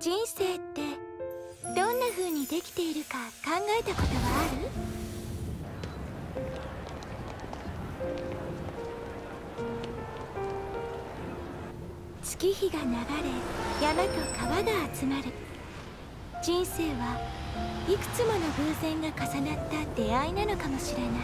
人生ってどんな風にできているか考えたことはある？月日が流れ、山と川が集まる。人生はいくつもの偶然が重なった出会いなのかもしれない。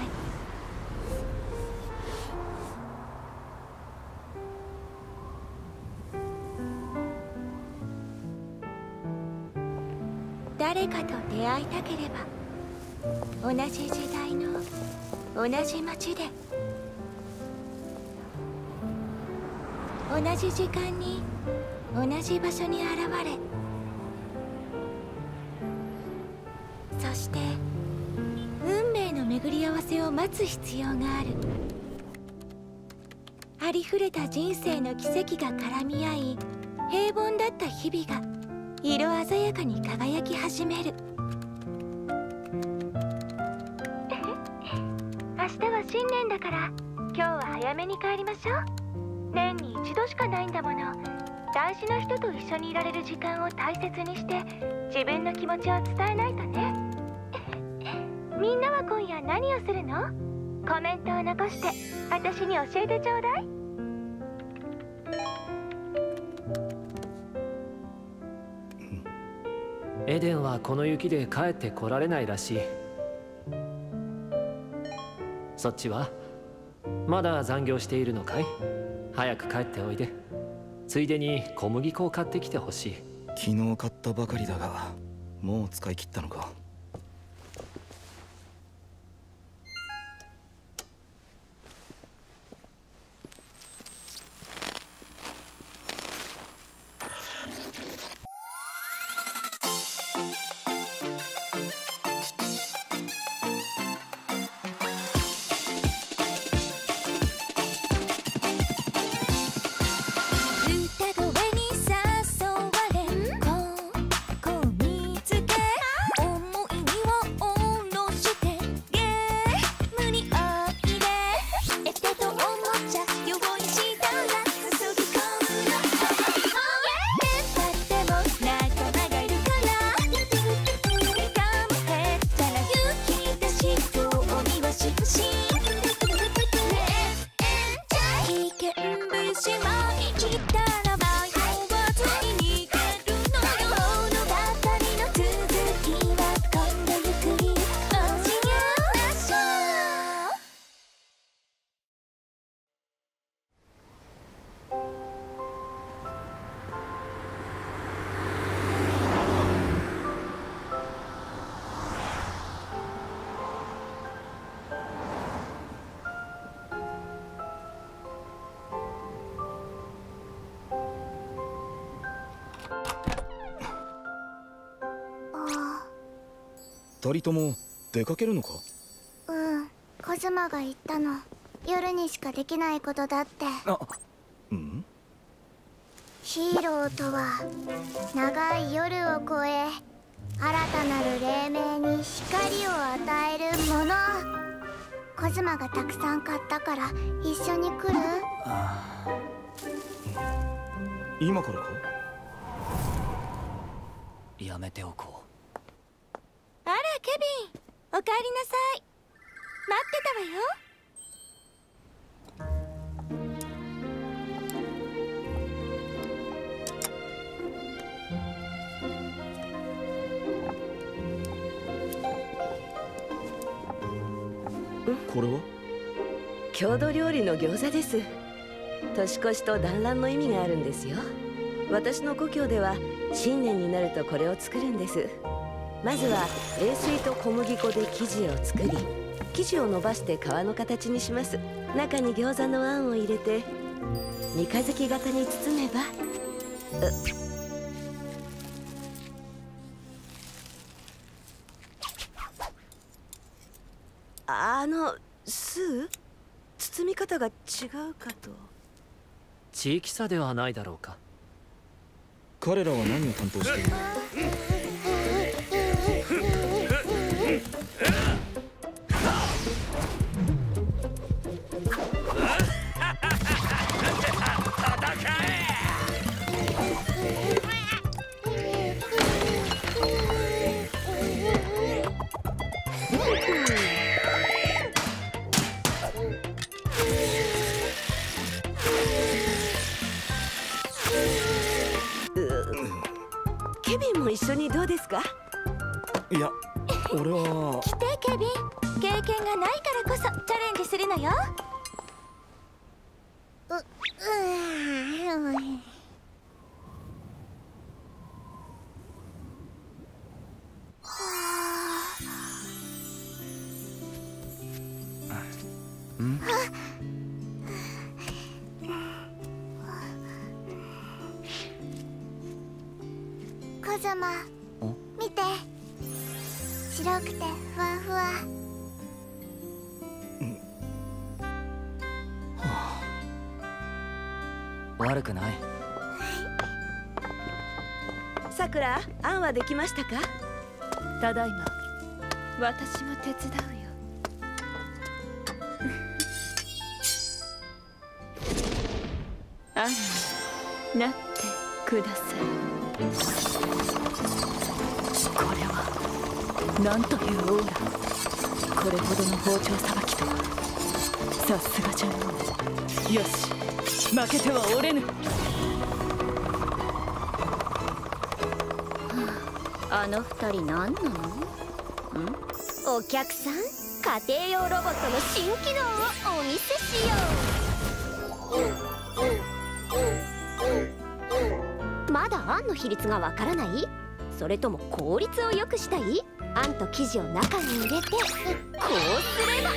誰かと出会いたければ、同じ時代の同じ街で、同じ時間に同じ場所に現れ、そして運命の巡り合わせを待つ必要がある。ありふれた人生の奇跡が絡み合い、平凡だった日々が色鮮やかに輝き始める。明日は新年だから、今日は早めに帰りましょう。年に一度しかないんだもの。大事な人と一緒にいられる時間を大切にして自分の気持ちを伝えないとね。みんなは今夜何をするの？コメントを残して私に教えてちょうだい。 エデンはこの雪で帰ってこられないらしい。そっちはまだ残業しているのかい？早く帰っておいで。ついでに小麦粉を買ってきてほしい。 昨日買ったばかりだが、もう使い切ったのか？二人とも出かけるのか？ うん、コズマが言ったの。夜にしかできないことだって。ヒーローとは長い夜を越え新たなる黎明に光を与えるもの。コズマがたくさん買ったから一緒に来る？ 今からか？ やめておこう。 あらケビン、おかえりなさい。待ってたわよ。 これは？ 郷土料理の餃子です。年越しと団らんの意味があるんですよ。私の故郷では新年になるとこれを作るんです。まずは冷水と小麦粉で生地を作り、生地を伸ばして皮の形にします。中に餃子のあんを入れて三日月型に包めばスー？包み方が違うかと。 地域差ではないだろうか。 彼らは何を担当している？ 一緒にどうですか？ いや俺は来てケビン。経験がないからこそチャレンジするのよ。 コズマ、見て、白くてふわふわ。 悪くない。 さくら、あんはできましたか？ ただいま。私も手伝うよ。あんになってください。これはなんというオーラ。これほどの包丁さばきとはさすがじゃのう。よし、負けてはおれぬ。あの二人何なの？ お客さん、家庭用ロボットの新機能をお見せしよう。まだあんの比率がわからない？それとも効率を良くしたい？あんと生地を中に入れてこうすれば。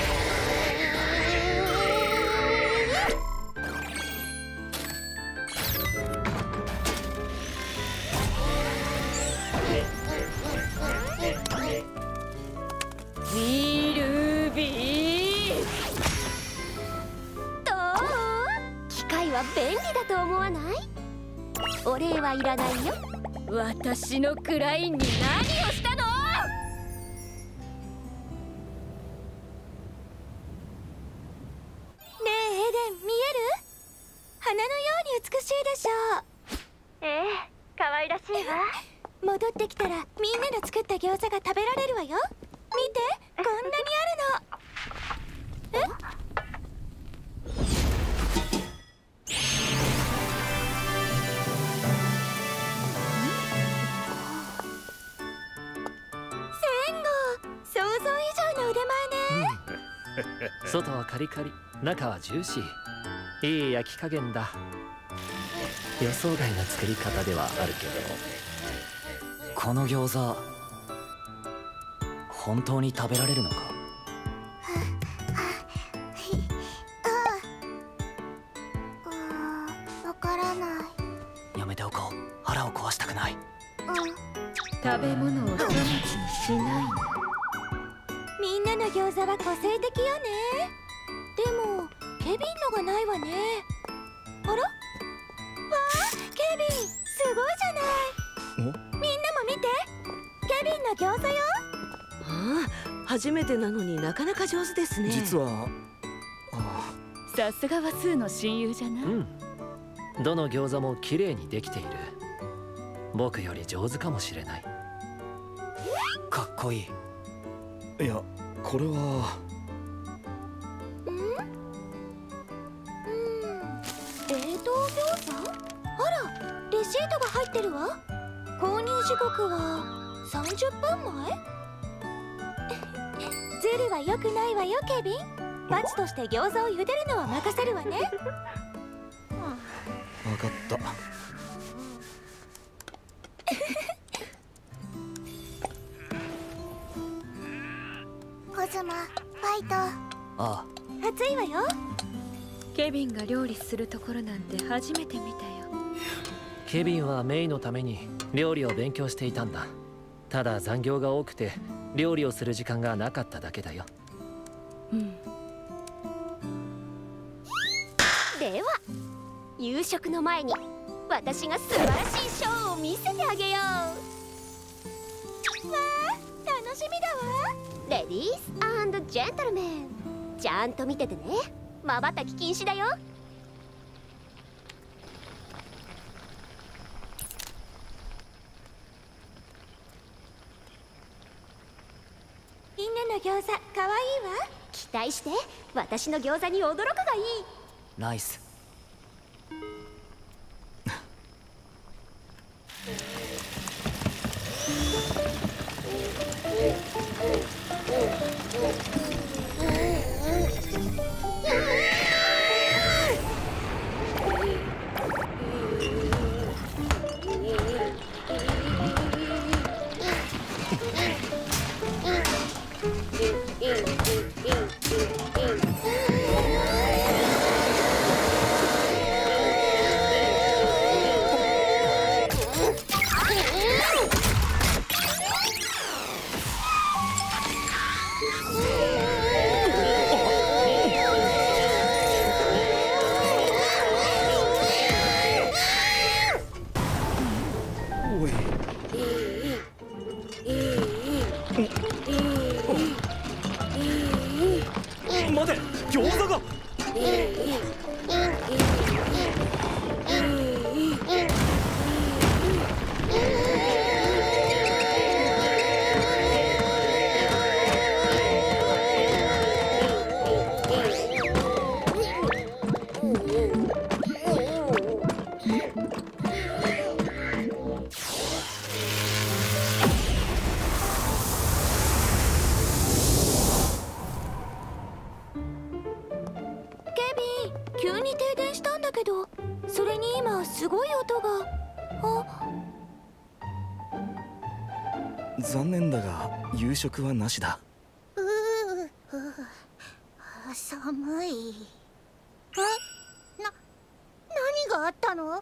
ビルビー。 どう？機械は便利だと思わない？お礼はいらないよ。 私のクラインに何をしたの？ ねえエデン、見える？花のように美しいでしょう。ええ、可愛らしいわ。戻ってきたらみんなの作った餃子が食べられるわよ。見て、こんなにあるの。想像以上の腕前ね。 外はカリカリ、中はジューシー。いい焼き加減だ。予想外な作り方ではあるけど。 この餃子本当に食べられるのか？ わからない。 やめておこう。腹を壊したくない。 食べ物を粗末にしないの。 みんなの餃子は個性的よね。でもケビンのがないわね。あら？わあ、ケビンすごいじゃない。みんなも見て、ケビンの餃子よ。 ああ、初めてなのになかなか上手ですね。 実はさすがはスーの親友じゃな。 どの餃子も綺麗にできている。僕より上手かもしれない。 かっこいい。いや、これは冷凍餃子？あら、レシートが入ってるわ。購入時刻は30分前？ズルは良くないわよ、ケビン。罰として餃子を茹でるのは任せるわね。 分かった。 コズマ、ファイト。 ああ、 暑いわよ。 ケビンが料理するところなんて初めて見たよ。 ケビンはメイのために料理を勉強していたんだ。ただ残業が多くて料理をする時間がなかっただけだよ。 では夕食の前に私が素晴らしいショーを見せてあげよう。わあ、楽しみだわ。レディース&ジェントルメン、ちゃんと見ててね。まばたき禁止だよ。 みんなの餃子かわいいわ。 期待して、私の餃子に驚くがいい。 ナイス。 待て、餃子が。 急に停電したんだけど、それに今すごい音が。 残念だが夕食はなしだ。 寒い。何があったの？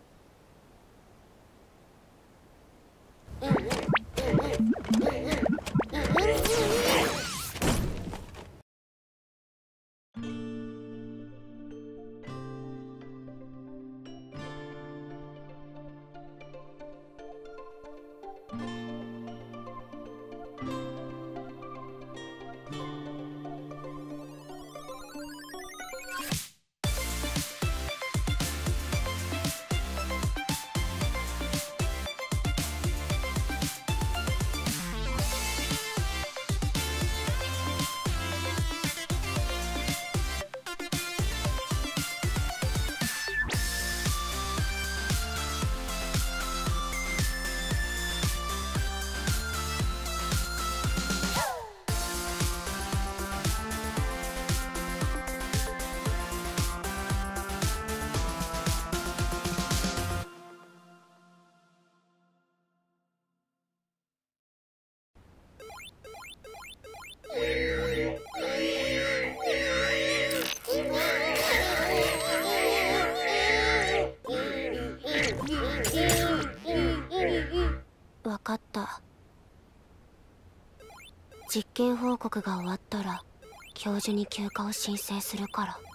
わかった。実験報告が終わったら教授に休暇を申請するから。